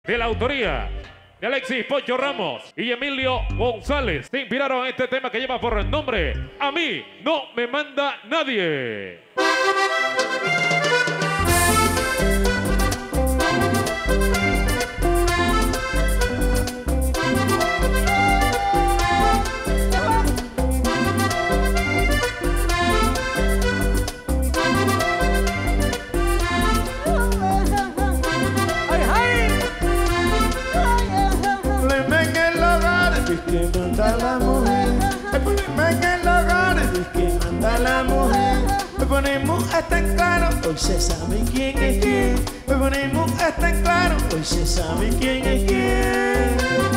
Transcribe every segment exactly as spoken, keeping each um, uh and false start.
de la autoría de Alexis Poncho Ramos y Emilio González. Se inspiraron en este tema que lleva por nombre A mí no me manda nadie. Que manda la mujer, el problema en el hogar es que manda la mujer. Me ponemos hasta en claro, hoy se sabe quién es quién. Me ponemos hasta en claro, hoy se sabe quién es quién.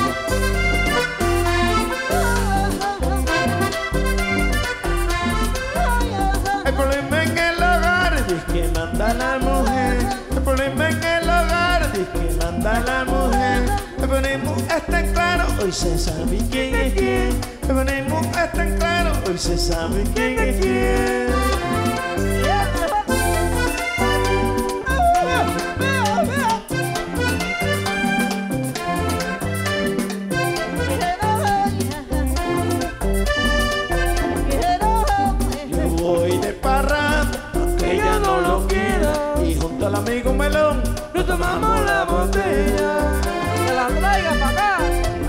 El problema en el hogar es que manda la mujer. El problema en el hogar es que manda la mujer. Me ponemos hasta en claro, hoy se sabe quién es quién. Me ponemos hasta en claro, hoy se sabe quién es quién. Yo voy de parranda, aunque ella no lo quiera, y junto al amigo Melón nos tomamos la botella. Que la traiga para acá.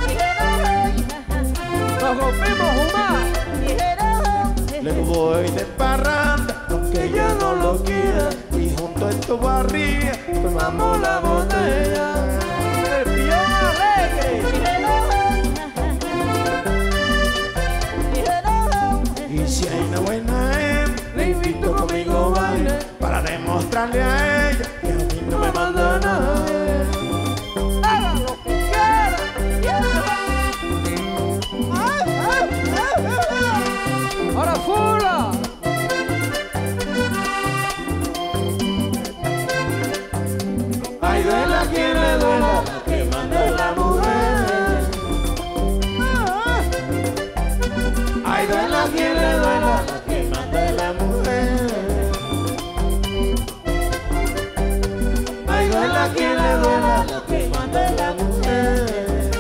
Nos rompimos humar. Le voy de parranda, aunque ella no lo quiera, y junto a estos barrigas tomamos la botella. El pión alegre. Y si hay una buena hembra, le invito conmigo a bailar, para demostrarle a ella que a mí no me manda nadie. Haga lo que quiera. Ahora fula. Ay, duela quien le duela, la que manda es la mujer. Ay, duela quien le duela, la que manda es la mujer. Ay, duela quien le duela, la que manda es la mujer.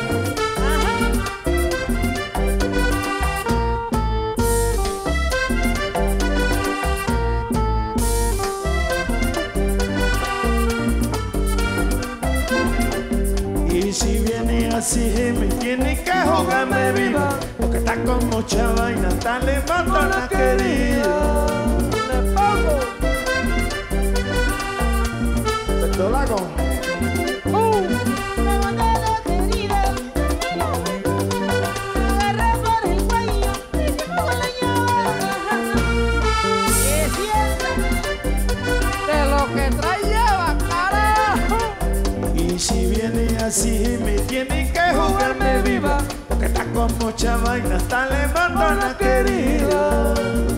Y si viene así me tiene que jugarme viva, porque está con mucha vaina, está levando la querida. Le pongo. Verdolago. Uh. De lo que trae lleva, carajo. Y si viene así me tiene que jugarme viva, porque está con mucha vaina, está levando la querida.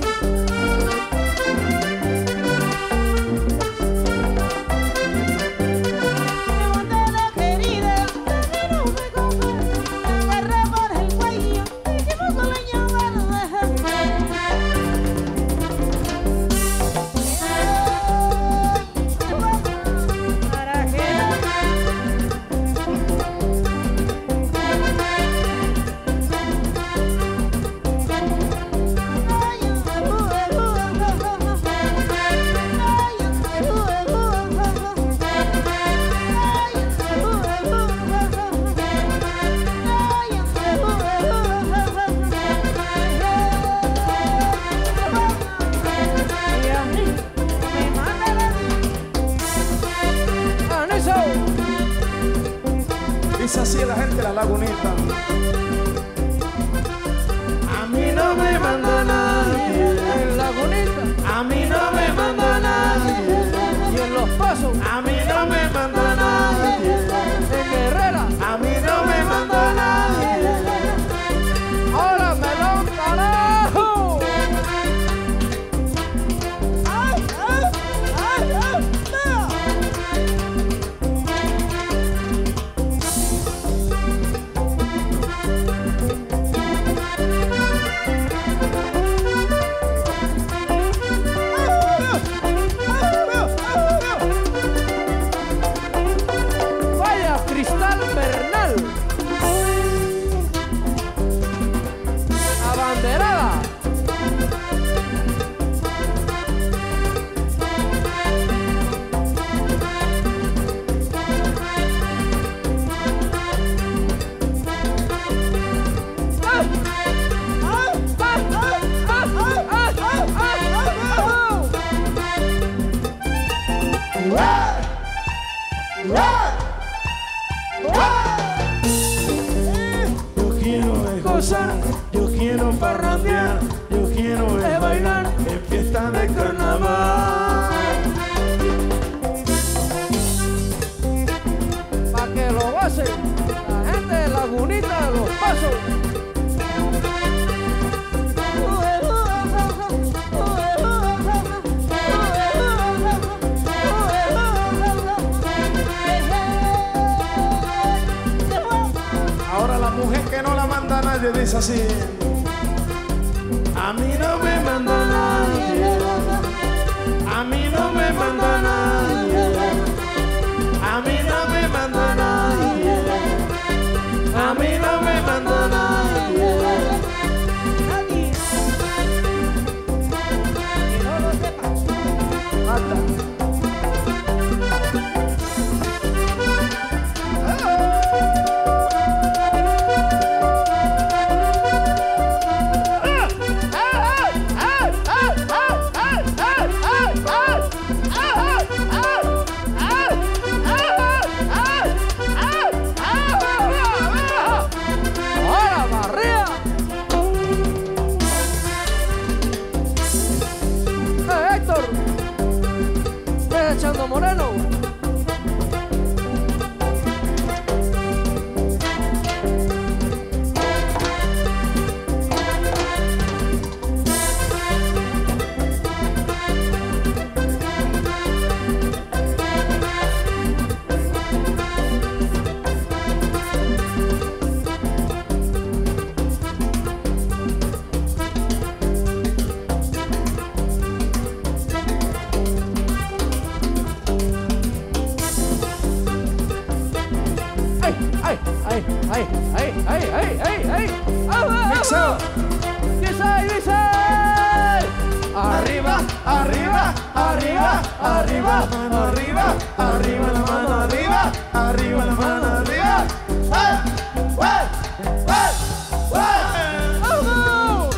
Dice así la gente de la Lagunita. A mí no me manda nadie En Lagunita. A mí no me manda nadie. Y en Los Pasos. A mí no me manda nadie. En Guerrera. A mí no me manda nadie. Ahora Melón, carajo. Ay, ay, ay, ay, Cristal Bernal. Abanderada. Yo quiero es gozar, yo quiero parrandear, yo quiero es bailar en fiesta de carnaval. Pa' que lo gocen la gente de Lagunita de los Pasos. Ahora la mujer que no la manda nadie dice así: a mí no me manda nadie, a mí no me manda nadie, a mí no me manda nadie, a mí no me manda nadie. Que no lo sepas. Anda. Echando Moreno. Ay, ay, ay, ay, ay, ay, ay, ay. Mixo. Dice, dice. Arriba, arriba, arriba, arriba, mano arriba, arriba la mano arriba, arriba la mano arriba. ¡Ah! ¡Ah! ¡Ah! ¡Ah!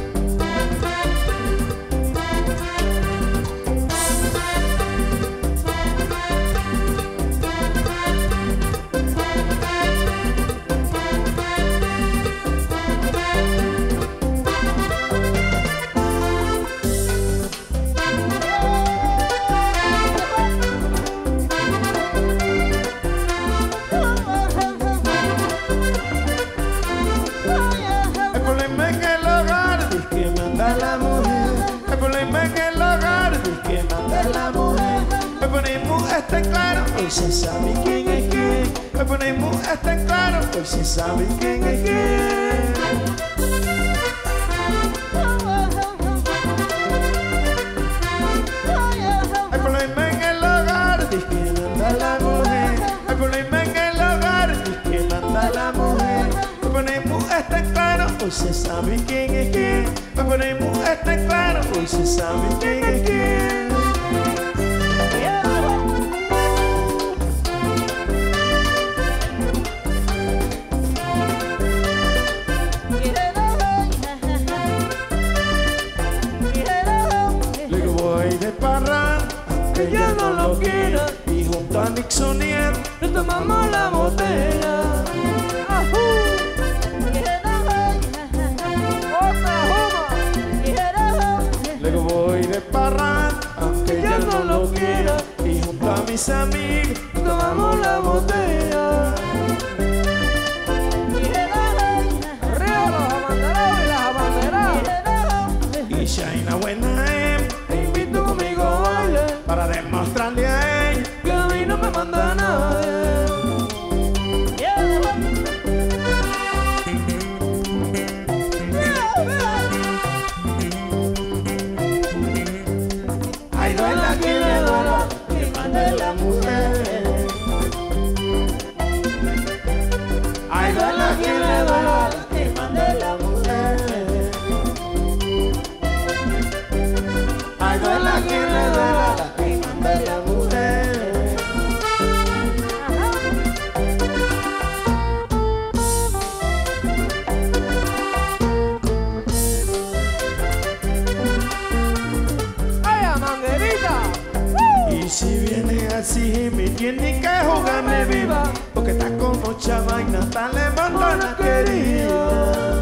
El problema en el hogar es que manda la mujer. El problema en el hogar es que manda la mujer. Me ponemos está claro, hoy se sabe quién es quién. Me ponemos está claro, hoy se sabe quién es quién. El problema en el hogar es que manda la mujer. El problema en el hogar es que manda la mujer. Me ponemos está claro, hoy se sabe quién es quién. Me ponemos está claro, hoy se sabe quién es quién. Le voy de parranda, que ya no lo quiera, y junto a Nixonier nos tomamos la botella. Le voy de parranda, aunque ya no lo quiera, y junto a mis amigos tomamos la botella. Arriba los abanderados y las abanderadas. Y Shaina buena es, te invito conmigo a bailar, para demostrarle a ella que a mí no me manda nadie. Ay, duela que le duela, que mande la mujer. mucha vaina, dale mandana querida.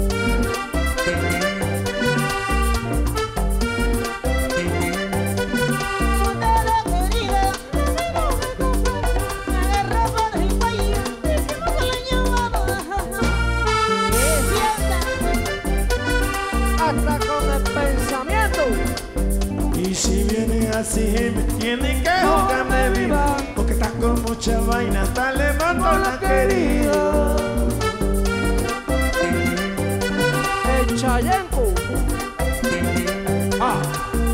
Hasta con el pensamiento. Y si viene así, me tiene que jugarme viva, porque estás con mucha vaina, dale mandana querida. El Chayanco. Ah.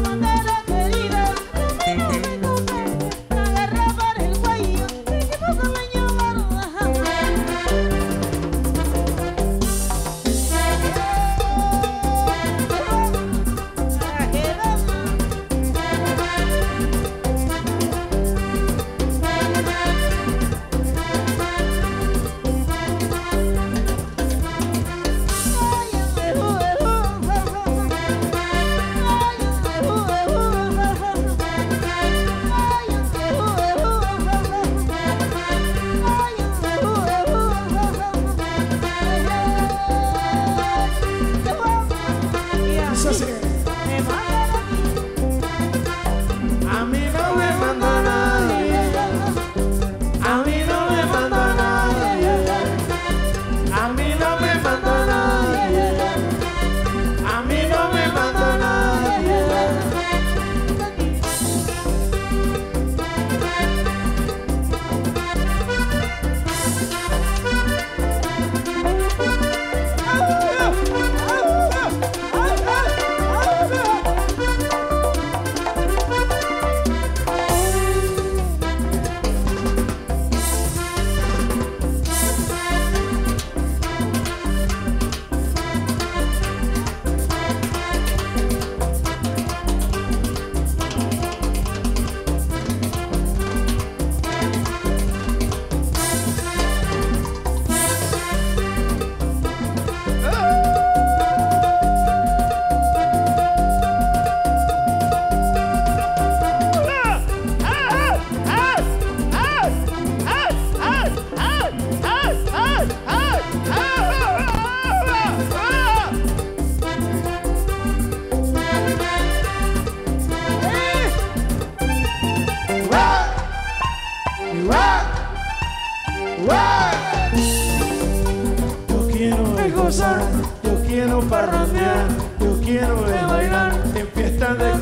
Yo quiero gozar, yo quiero parrandear, yo quiero bailar en fiestas de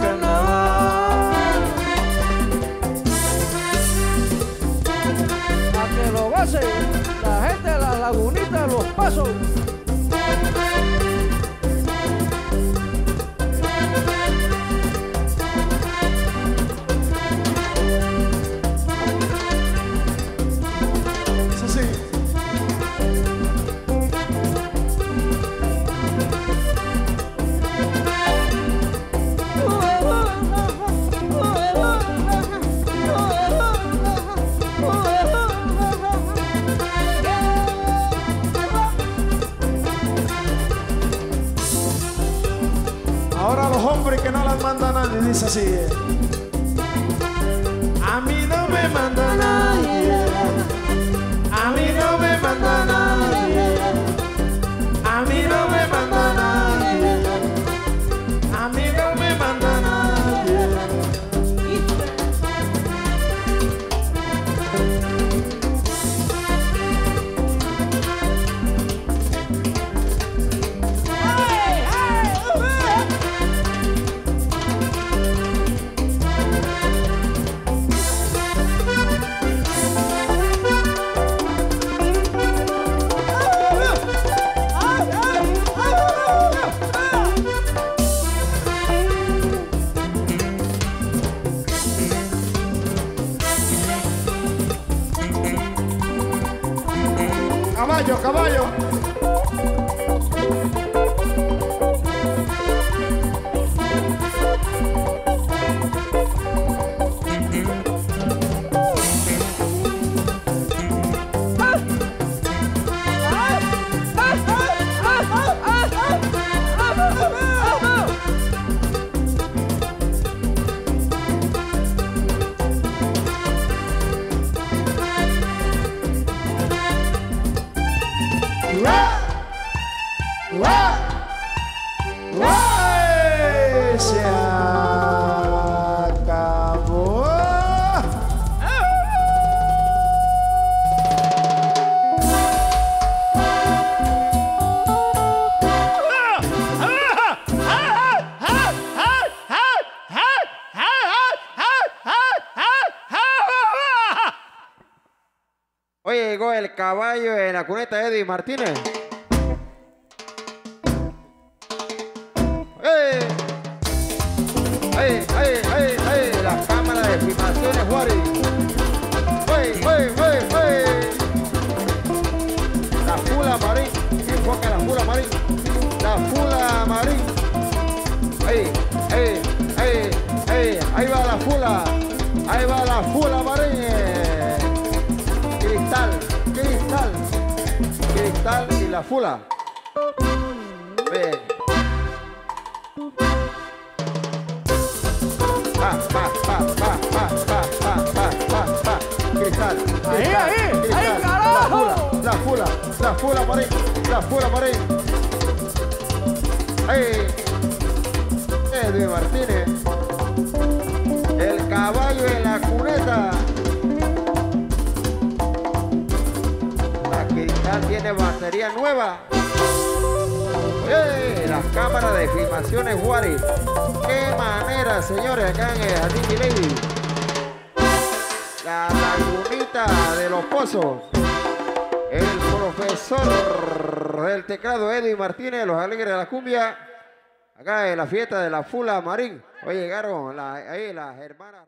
carnaval. Para que lo goce la gente de la lagunita de Los Pasos. Ahora los hombres que no las manda nadie, dice así. A mí no me manda nadie, a mí no me manda nadie, a mí no me manda nadie, a mí no me manda nadie. Caballo, caballo. Se acabó. Oye, llegó el caballo en la cuneta de Eddie Martínez. ¡Ey! ¡Ey, ey, ey, ey! La cámara de filmaciones, Juárez. ¡Ey, ey, ey, ey! La fula marín. Enfoca la fula marín. La fula marín. ¡Ey, ey, ey, ey! Ahí va la fula. Ahí va la fula marín. Cristal, cristal. Cristal y la fula. Ven. Pa, pa, pa, pa, pa, pa, pa, pa, pa, pa. Cristal, cristal, Ahí, ahí, cristal. ahí, carajo. La fula, la fula, marín, la fula, marín. Ahí. Edwin Martínez. El caballo en la cuneta. La cristal tiene batería nueva. ¡Eh! Las cámaras de filmaciones Juárez. ¡Qué manera, señores! Acá en el Jardín Milady. La lagunita de los pozos. El profesor del teclado Eddie Martínez, los alegres de la cumbia. Acá en la fiesta de la Fula Marín. Hoy llegaron la, ahí las hermanas.